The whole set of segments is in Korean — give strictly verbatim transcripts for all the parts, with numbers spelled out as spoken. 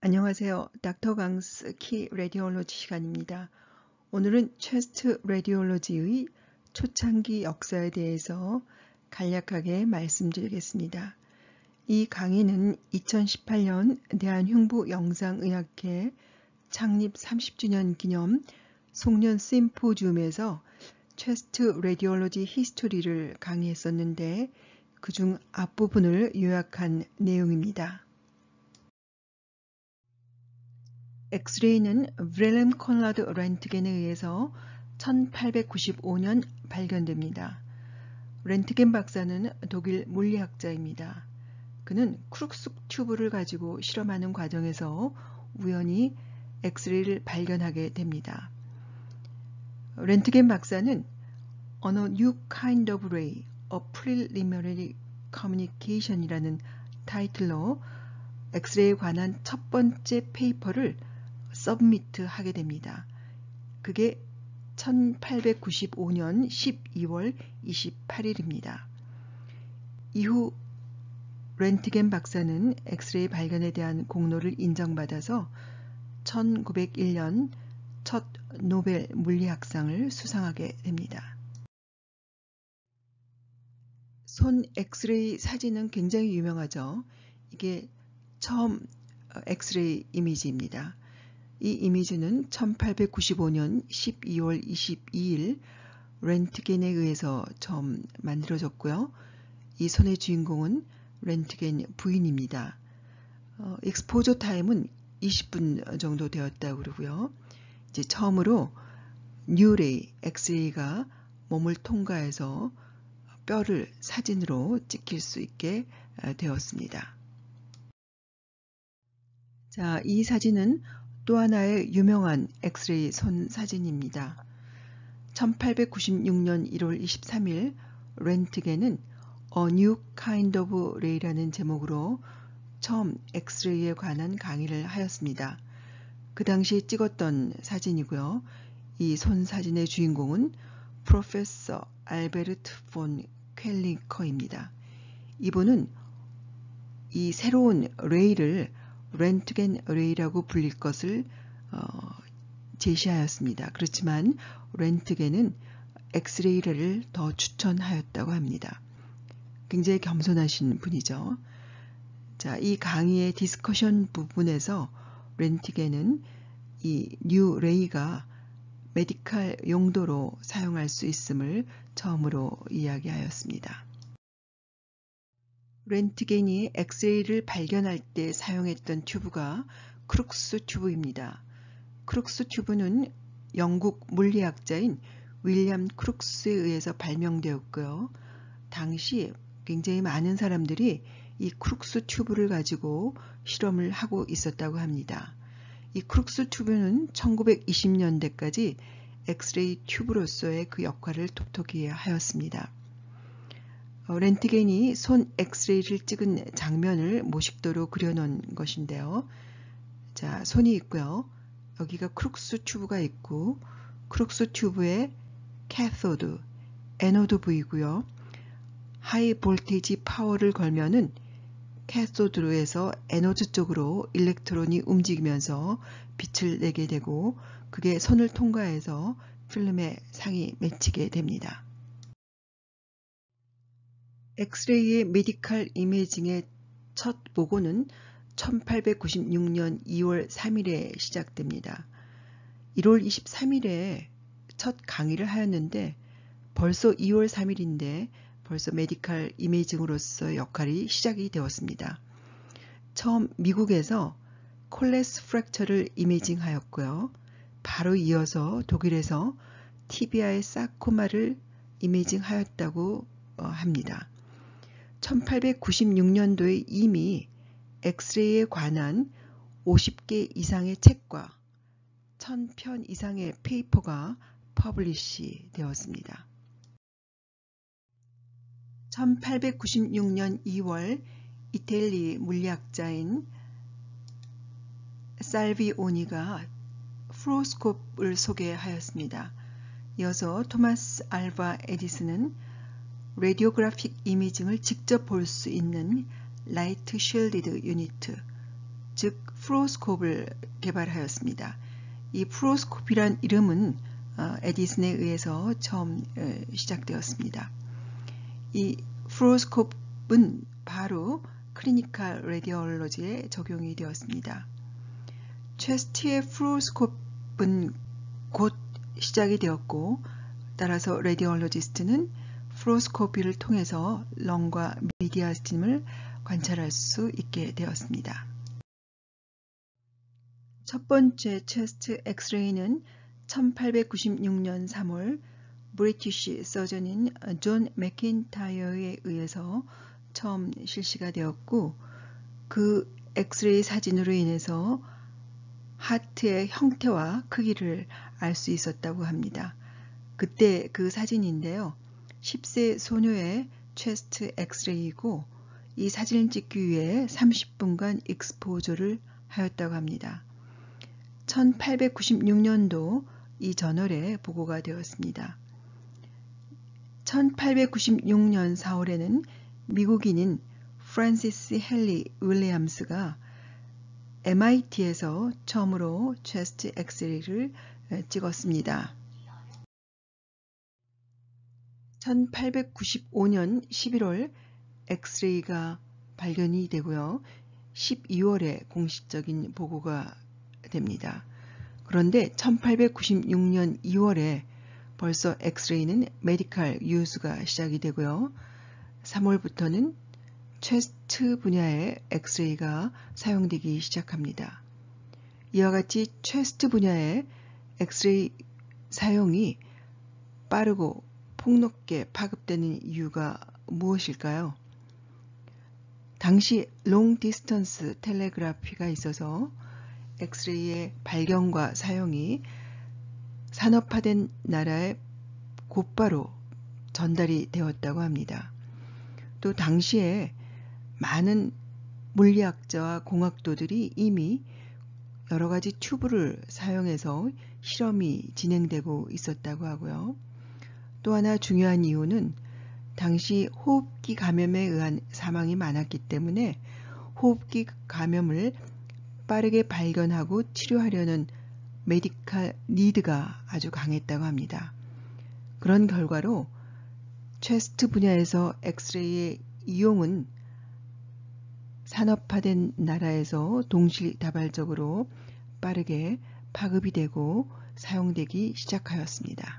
안녕하세요. 닥터 강스 키 레디올로지 시간입니다. 오늘은 체스트 레디올로지의 초창기 역사에 대해서 간략하게 말씀드리겠습니다. 이 강의는 이천십팔 년 대한흉부영상의학회 창립 삼십 주년 기념 송년 심포지움에서 체스트 레디올로지 히스토리를 강의했었는데 그중 앞부분을 요약한 내용입니다. 엑스레이는 윌helm 콘라드 렌트겐에 의해서 천팔백구십오 년 발견됩니다. 렌트겐 박사는 독일 물리학자입니다. 그는 크룩스 튜브를 가지고 실험하는 과정에서 우연히 엑스레이를 발견하게 됩니다. 렌트겐 박사는 On a New Kind of Ray, A Preliminary Communication이라는 타이틀로 엑스레이에 관한 첫 번째 페이퍼를 서브미트하게 됩니다. 그게 천팔백구십오 년 십이월 이십팔일입니다. 이후 렌트겐 박사는 엑스레이 발견에 대한 공로를 인정받아서 천구백일 년 첫 노벨 물리학상을 수상하게 됩니다. 손 엑스레이 사진은 굉장히 유명하죠. 이게 처음 엑스레이 이미지입니다. 이 이미지는 천팔백구십오 년 십이월 이십이일 렌트겐에 의해서 처음 만들어졌고요. 이 손의 주인공은 렌트겐 부인입니다. 어, 익스포저 타임은 이십 분 정도 되었다고 그러고요. 이제 처음으로 뉴레이, 엑스레이가 몸을 통과해서 뼈를 사진으로 찍힐 수 있게 되었습니다. 자, 이 사진은 또 하나의 유명한 엑스레이 손 사진입니다. 천팔백구십육 년 일월 이십삼일 렌트겐은 A New Kind of Ray라는 제목으로 처음 엑스레이에 관한 강의를 하였습니다. 그 당시에 찍었던 사진이고요. 이 손 사진의 주인공은 프로페서 알베르트 폰 켈링커입니다. 이분은 이 새로운 레이를 렌트겐 레이라고 불릴 것을 어, 제시하였습니다. 그렇지만 렌트겐은 엑스레이를 더 추천하였다고 합니다. 굉장히 겸손하신 분이죠. 자, 이 강의의 디스커션 부분에서 렌트겐은 이 뉴 레이가 메디칼 용도로 사용할 수 있음을 처음으로 이야기하였습니다. 렌트겐이 엑스레이를 발견할 때 사용했던 튜브가 크룩스 튜브입니다. 크룩스 튜브는 영국 물리학자인 윌리엄 크룩스에 의해서 발명되었고요. 당시 굉장히 많은 사람들이 이 크룩스 튜브를 가지고 실험을 하고 있었다고 합니다. 이 크룩스 튜브는 천구백이십 년대까지 엑스레이 튜브로서의 그 역할을 톡톡히 하였습니다. 어, 렌트겐이 손 엑스레이를 찍은 장면을 모식도로 그려놓은 것인데요. 자, 손이 있고요. 여기가 크룩스 튜브가 있고 크룩스 튜브에 캐소드, 에노드 부위고요. 하이 볼테이지 파워를 걸면은 캐소드로에서 에노드 쪽으로 일렉트론이 움직이면서 빛을 내게 되고 그게 손을 통과해서 필름에 상이 맺히게 됩니다. 엑스레이의 메디칼 이미징의 첫 보고는 천팔백구십육 년 이월 삼일에 시작됩니다. 일월 이십삼일에 첫 강의를 하였는데 벌써 이월 삼일인데 벌써 메디칼 이미징으로서 역할이 시작이 되었습니다. 처음 미국에서 콜레스 프랙처를 이미징하였고요. 바로 이어서 독일에서 티비아의 사코마를 이미징하였다고 합니다. 천팔백구십육 년도에 이미 엑스레이에 관한 오십 개 이상의 책과 천 편 이상의 페이퍼가 퍼블리시 되었습니다. 천팔백구십육 년 이월 이탈리 물리학자인 살비오니가 플루로스코프를 소개하였습니다. 이어서 토마스 알바 에디슨은 라디오그래픽 이미징을 직접 볼 수 있는 라이트 쉴디드 유니트 즉 플루로스코프를 개발하였습니다. 이 플루로스코피란 이름은 에디슨에 의해서 처음 시작되었습니다. 이 플루로스코프는 바로 클리니컬 레디올로지에 적용이 되었습니다. 체스트의 플루로스코프는 곧 시작이 되었고, 따라서 레디올로지스트는 플루로스코피를 통해서 렁과 미디아스tim을 관찰할 수 있게 되었습니다. 첫 번째 체스트 엑스레이는 천팔백구십육 년 삼월 브리티시 서전인 존 맥킨타이어에 의해서 처음 실시가 되었고, 그 엑스레이 사진으로 인해서 하트의 형태와 크기를 알 수 있었다고 합니다. 그때 그 사진인데요. 십 세 소녀의 체스트 엑스레이이고, 이 사진을 찍기 위해 삼십 분간 익스포저를 하였다고 합니다. 천팔백구십육 년도 이 저널에 보고가 되었습니다. 천팔백구십육 년 사월에는 미국인인 프란시스 헨리 윌리엄스가 엠아이티에서 처음으로 체스트 엑스레이를 찍었습니다. 천팔백구십오 년 십일월 엑스레이가 발견이 되고요. 십이월에 공식적인 보고가 됩니다. 그런데 천팔백구십육 년 이월에 벌써 엑스레이는 메디컬 유즈가 시작이 되고요. 삼월부터는 체스트 분야의 엑스레이가 사용되기 시작합니다. 이와 같이 체스트 분야의 엑스레이 사용이 빠르고 폭넓게 파급되는 이유가 무엇일까요? 당시 롱 디스턴스 텔레그래피가 있어서 엑스레이의 발견과 사용이 산업화된 나라에 곧바로 전달이 되었다고 합니다. 또 당시에 많은 물리학자와 공학도들이 이미 여러 가지 튜브를 사용해서 실험이 진행되고 있었다고 하고요. 또 하나 중요한 이유는 당시 호흡기 감염에 의한 사망이 많았기 때문에 호흡기 감염을 빠르게 발견하고 치료하려는 메디컬 니드가 아주 강했다고 합니다. 그런 결과로 체스트 분야에서 엑스레이의 이용은 산업화된 나라에서 동시다발적으로 빠르게 파급이 되고 사용되기 시작하였습니다.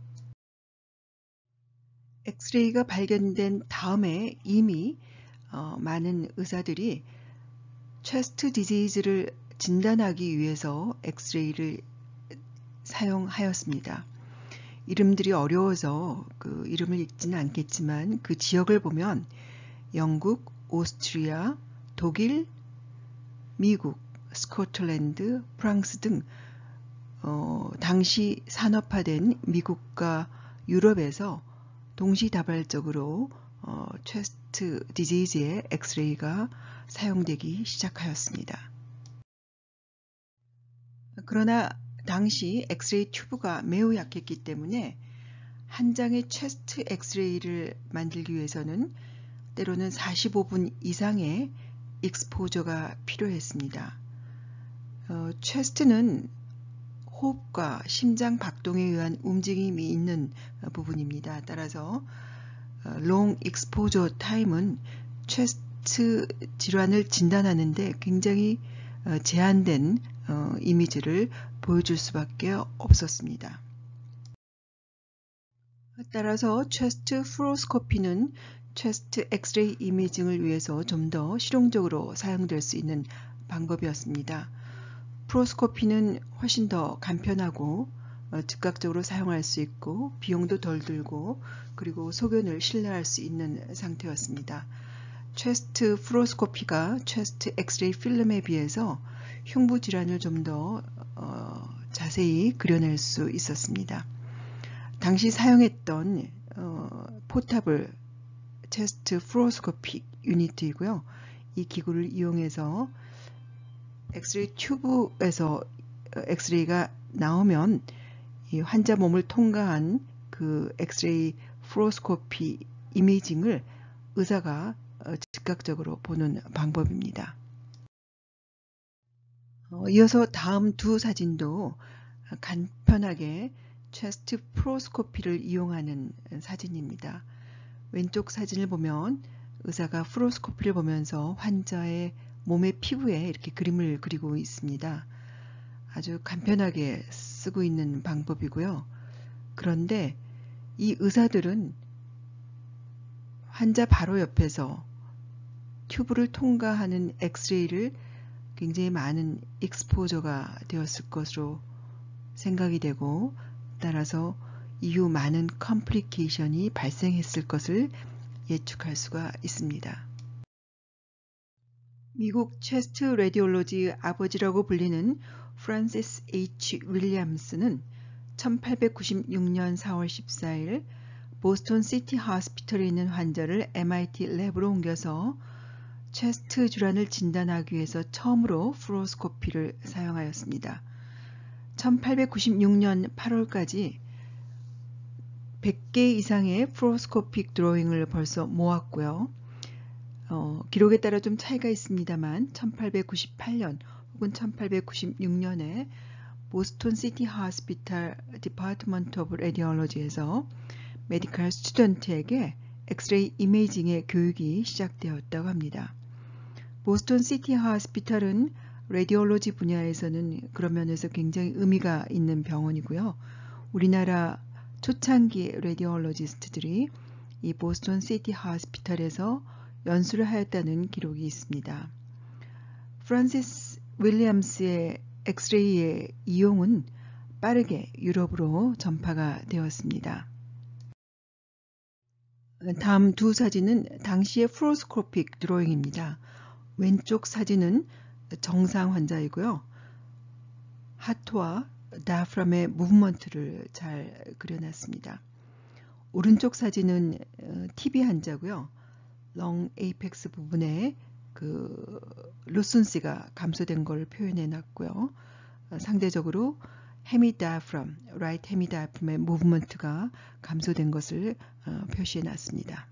엑스레이가 발견된 다음에 이미 어, 많은 의사들이 체스트 디지즈를 진단하기 위해서 엑스레이를 사용하였습니다. 이름들이 어려워서 그 이름을 읽지는 않겠지만 그 지역을 보면 영국, 오스트리아, 독일, 미국, 스코틀랜드, 프랑스 등 어, 당시 산업화된 미국과 유럽에서 동시다발적으로 어, 체스트 디지즈의 엑스레이가 사용되기 시작하였습니다. 그러나 당시 엑스레이 튜브가 매우 약했기 때문에 한 장의 체스트 엑스레이를 만들기 위해서는 때로는 사십오 분 이상의 익스포저가 필요했습니다. 어, 체스트는 호흡과 심장 박동에 의한 움직임이 있는 부분입니다. 따라서 롱 익스포저 타임은 체스트 질환을 진단하는데 굉장히 제한된 어, 이미지를 보여줄 수밖에 없었습니다. 따라서 체스트 플루로스코피는 체스트 엑스레이 이미징을 위해서 좀 더 실용적으로 사용될 수 있는 방법이었습니다. 플루로스코피는 훨씬 더 간편하고 어, 즉각적으로 사용할 수 있고 비용도 덜 들고 그리고 소견을 신뢰할 수 있는 상태였습니다. 체스트 플루로스코피가 체스트 엑스레이 필름에 비해서 흉부 질환을 좀 더 어, 자세히 그려낼 수 있었습니다. 당시 사용했던 어, 포터블 체스트 플루로스코픽 유니트이고요. 이 기구를 이용해서 엑스레이 튜브에서 엑스레이가 나오면 이 환자 몸을 통과한 그 엑스레이 플루로스코피 이미징을 의사가 즉각적으로 보는 방법입니다. 어, 이어서 다음 두 사진도 간편하게 체스트 프로스코피를 이용하는 사진입니다. 왼쪽 사진을 보면 의사가 프로스코피를 보면서 환자의 몸의 피부에 이렇게 그림을 그리고 있습니다. 아주 간편하게 쓰고 있는 방법이고요. 그런데 이 의사들은 환자 바로 옆에서 튜브를 통과하는 엑스레이를 굉장히 많은 익스포저가 되었을 것으로 생각이 되고, 따라서 이후 많은 컴플리케이션이 발생했을 것을 예측할 수가 있습니다. 미국 체스트 레디올로지의 아버지라고 불리는 프란시스 H. 윌리엄스는 천팔백구십육 년 사월 십사일 보스턴 시티 호스피털에 있는 환자를 엠아이티 랩으로 옮겨서 체스트 질환을 진단하기 위해서 처음으로 프로스코피를 사용하였습니다. 천팔백구십육 년 팔월까지 백 개 이상의 프로스코픽 드로잉을 벌써 모았고요. 어, 기록에 따라 좀 차이가 있습니다만 천팔백구십팔 년 혹은 천팔백구십육 년에 보스턴 시티 호스피털 디파트먼트 오브 레디올로지에서 메디컬 스튜던트에게 엑스레이 이메이징의 교육이 시작되었다고 합니다. 보스턴 시티 호스피털은 레디올로지 분야에서는 그런 면에서 굉장히 의미가 있는 병원이고요. 우리나라 초창기 레디올로지스트들이 이 보스턴 시티 호스피털에서 연수를 하였다는 기록이 있습니다. 프란시스 윌리엄스의 엑스레이의 이용은 빠르게 유럽으로 전파가 되었습니다. 다음 두 사진은 당시의 프로스코픽 드로잉입니다. 왼쪽 사진은 정상 환자이고요. 하트와 다이프람의 무브먼트를 잘 그려놨습니다. 오른쪽 사진은 티비 환자고요. 렁 에이펙스 부분에 그 루슨시가 감소된 걸 표현해 놨고요. 상대적으로 헤미다이프람, 라이트 헤미다이프람의 무브먼트가 감소된 것을 표시해 놨습니다.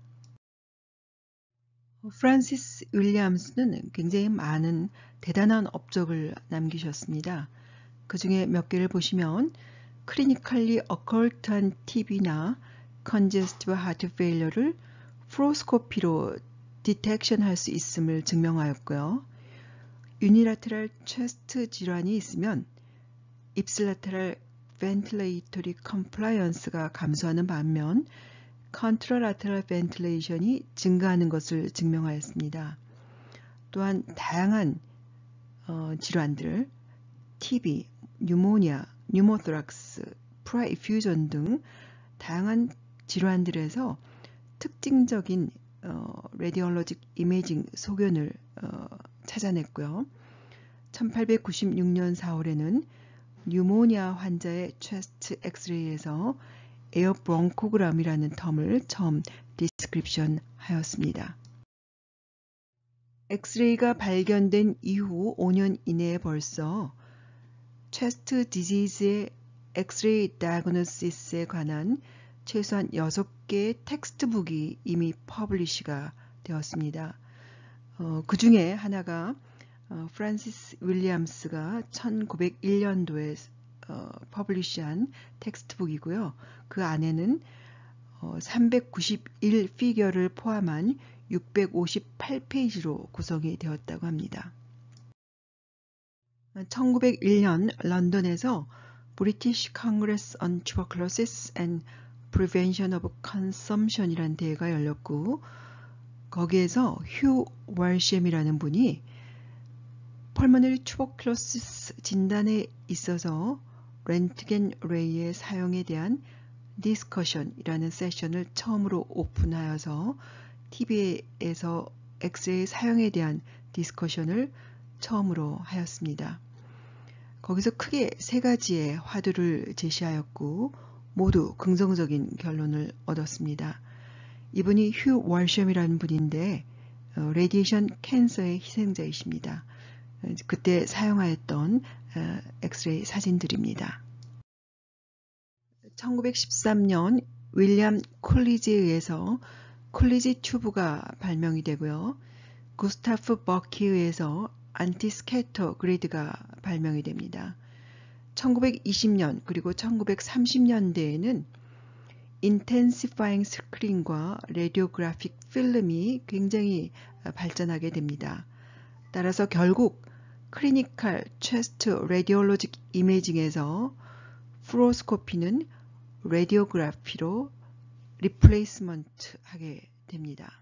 프란시스 윌리엄스는 굉장히 많은 대단한 업적을 남기셨습니다. 그 중에 몇 개를 보시면 클리니컬리 어컬트한 티비나 컨제스티브 하트 페일러를 프로스코피로 디텍션 할 수 있음을 증명하였고요. 유니라테럴 체스트 질환이 있으면 입슬라테럴 벤틸레이터리 컴플라이언스가 감소하는 반면 컨트라라테럴 벤틸레이션이 증가하는 것을 증명하였습니다. 또한 다양한 어, 질환들, 티비, 뉴모니아, 뉴모토락스, 프라이퓨전 등 다양한 질환들에서 특징적인 어, 레디올로직 이미징 소견을 어, 찾아냈고요. 천팔백구십육 년 사월에는 뉴모니아 환자의 체스트 엑스레이에서 에어 브론코그램이라는 텀을 처음 디스크립션 하였습니다. 엑스레이가 발견된 이후 오 년 이내에 벌써 체스트 디지즈의 엑스레이 다이그노시스에 관한 최소한 여섯 개의 텍스트북이 이미 퍼블리시가 되었습니다. 어, 그 중에 하나가 어, 프란시스 윌리엄스가 천구백일 년도에 어, 퍼블리시한 텍스트북이고요. 그 안에는 어, 삼백구십일 피겨를 포함한 육백오십팔 페이지로 구성이 되었다고 합니다. 천구백일 년 런던에서 British Congress on Tuberculosis and Prevention of Consumption이라는 대회가 열렸고, 거기에서 휴 월셴이라는 분이 펄모너리 투버클로시스 진단에 있어서 렌트겐 레이의 사용에 대한 디스커션이라는 세션을 처음으로 오픈하여서 티비에서 엑스레이 사용에 대한 디스커션을 처음으로 하였습니다. 거기서 크게 세 가지의 화두를 제시하였고 모두 긍정적인 결론을 얻었습니다. 이분이 휴 월셴이라는 분인데 어, 레디에이션 캔서의 희생자이십니다. 그때 사용하였던 어, 엑스레이 사진들입니다. 천구백십삼 년 윌리엄 콜리지에 의해서 콜리지 튜브가 발명이 되고요. 구스타프 버키에 의해서 안티스캐터 그리드가 발명이 됩니다. 천구백이십 년 그리고 천구백삼십 년대에는 인텐시파잉 스크린과 레디오그래픽 필름이 굉장히 발전하게 됩니다. 따라서 결국 클리니컬 체스트 레디올로직 이미징에서 플루로스코피는 레디오그래피로 리플레이스먼트 하게 됩니다.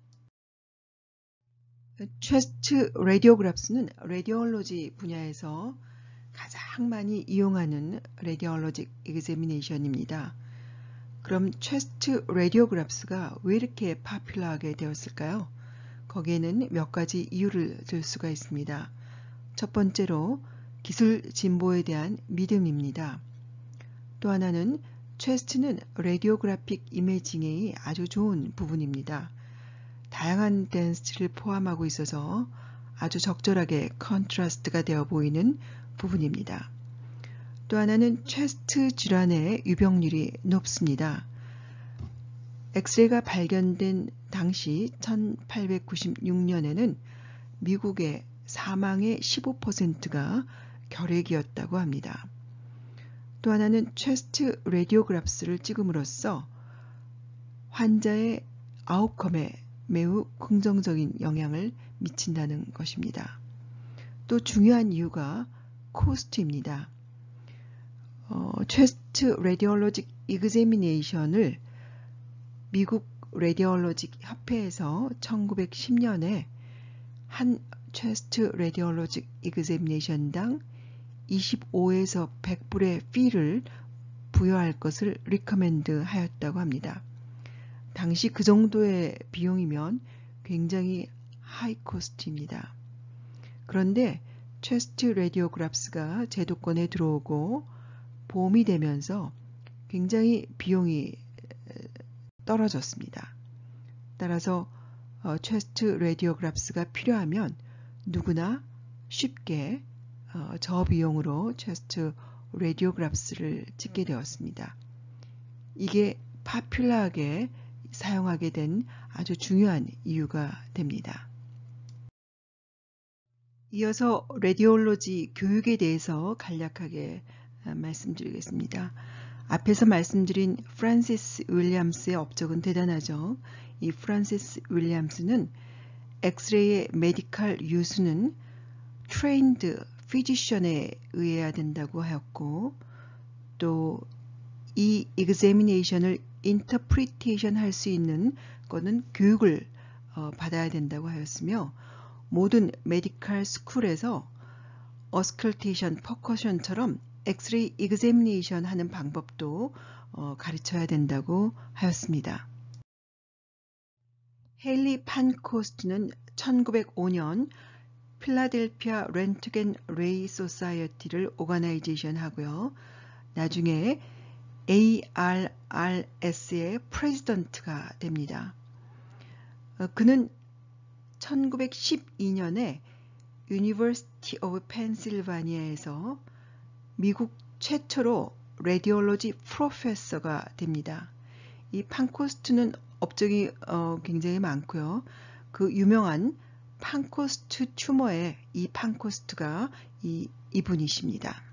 체스트 레디오그래프스는 레디올로지 분야에서 가장 많이 이용하는 레디올로직 examination입니다. 그럼 체스트 레디오그래프스가 왜 이렇게 파퓰러하게 되었을까요? 거기에는 몇 가지 이유를 들 수가 있습니다. 첫 번째로 기술 진보에 대한 믿음입니다. 또 하나는 체스트는 레디오그래픽 이미징의 아주 좋은 부분입니다. 다양한 덴시티를 포함하고 있어서 아주 적절하게 컨트라스트가 되어 보이는 부분입니다. 또 하나는 체스트 질환의 유병률이 높습니다. 엑스레이가 발견된 당시 천팔백구십육 년에는 미국의 사망의 십오 퍼센트가 결핵이었다고 합니다. 또 하나는 체스트 레디오그래프스를 찍음으로써 환자의 아웃컴에 매우 긍정적인 영향을 미친다는 것입니다. 또 중요한 이유가 코스트입니다. 어, 체스트 레디올로직 이그제미네이션을 미국 레디올로직 협회에서 천구백십 년에 한 체스트 레디올로직 이그제미네이션당 이십오에서 백 불의 피를 부여할 것을 리커멘드 하였다고 합니다. 당시 그 정도의 비용이면 굉장히 하이 코스트입니다. 그런데 체스트 레디오그래프스가 제도권에 들어오고 보험이 되면서 굉장히 비용이 떨어졌습니다. 따라서 어, 체스트 레디오그래프스가 필요하면 누구나 쉽게 어, 저비용으로 체스트 레디오그래프스를 찍게 되었습니다. 이게 파퓰러하게 사용하게 된 아주 중요한 이유가 됩니다. 이어서 레디올로지 교육에 대해서 간략하게 말씀드리겠습니다. 앞에서 말씀드린 프란시스 윌리엄스의 업적은 대단하죠. 이 프란시스 윌리엄스는 엑스레이의 메디컬 유수는 트레인드 피지션에 의해야 된다고 하였고 또 이 examination을 인터프리테이션 할 수 있는 거는 교육을 어, 받아야 된다고 하였으며 모든 메디컬 스쿨에서 어스컬테이션, 퍼커션처럼 엑스레이 examination 하는 방법도 어, 가르쳐야 된다고 하였습니다. 헤일리 판코스트는 천구백오 년 필라델피아 렌트겐 레이 소사이어티를 오거나이제이션 하고요. 나중에 에이알알에스의 프레지던트가 됩니다. 어, 그는 천구백십이 년에 유니버시티 오브 펜실바니아에서 미국 최초로 레디올로지 프로페서가 됩니다. 이 판코스트는 업적이 어, 굉장히 많고요. 그 유명한 판코스트 튜머의 이 판코스트가 이, 이분이십니다.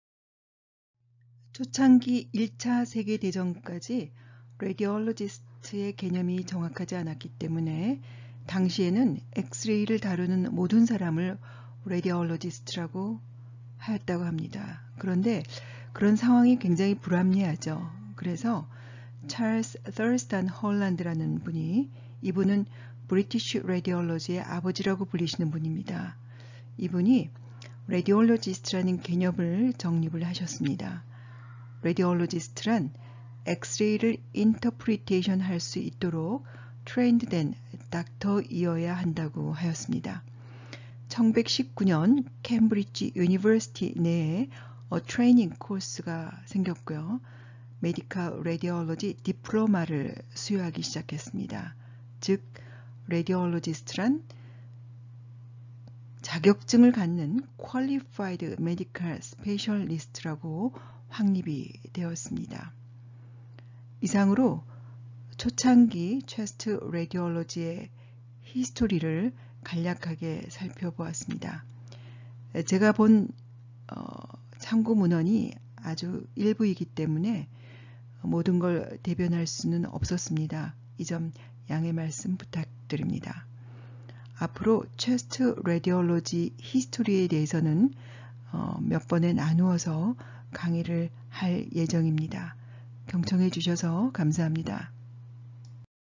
초창기 일 차 세계대전까지 레디올로지스트의 개념이 정확하지 않았기 때문에 당시에는 엑스레이를 다루는 모든 사람을 레디올로지스트라고 하였다고 합니다. 그런데 그런 상황이 굉장히 불합리하죠. 그래서 찰스 더스탄 홀란드라는 분이 이분은 브리티시 레디올로지의 아버지라고 불리시는 분입니다. 이분이 레디올로지스트라는 개념을 정립을 하셨습니다. 레디올로지스트란 엑스레이를 인터프리테이션 할 수 있도록 트레인드된 닥터이어야 한다고 하였습니다. 천구백십구 년 캠브리지 유니버시티 내에 어, 트레이닝 코스가 생겼고요. 메디컬 레디올로지 디플로마를 수여하기 시작했습니다. 즉 레디올로지스트란 자격증을 갖는 Qualified Medical Specialist라고 확립이 되었습니다. 이상으로 초창기 체스트 레디올로지의 히스토리를 간략하게 살펴보았습니다. 제가 본 어, 참고 문헌이 아주 일부이기 때문에 모든 걸 대변할 수는 없었습니다. 이 점 양해 말씀 부탁드립니다. 앞으로 체스트 레디올로지 히스토리에 대해서는 어, 몇 번에 나누어서 강의를 할 예정입니다. 경청해 주셔서 감사합니다.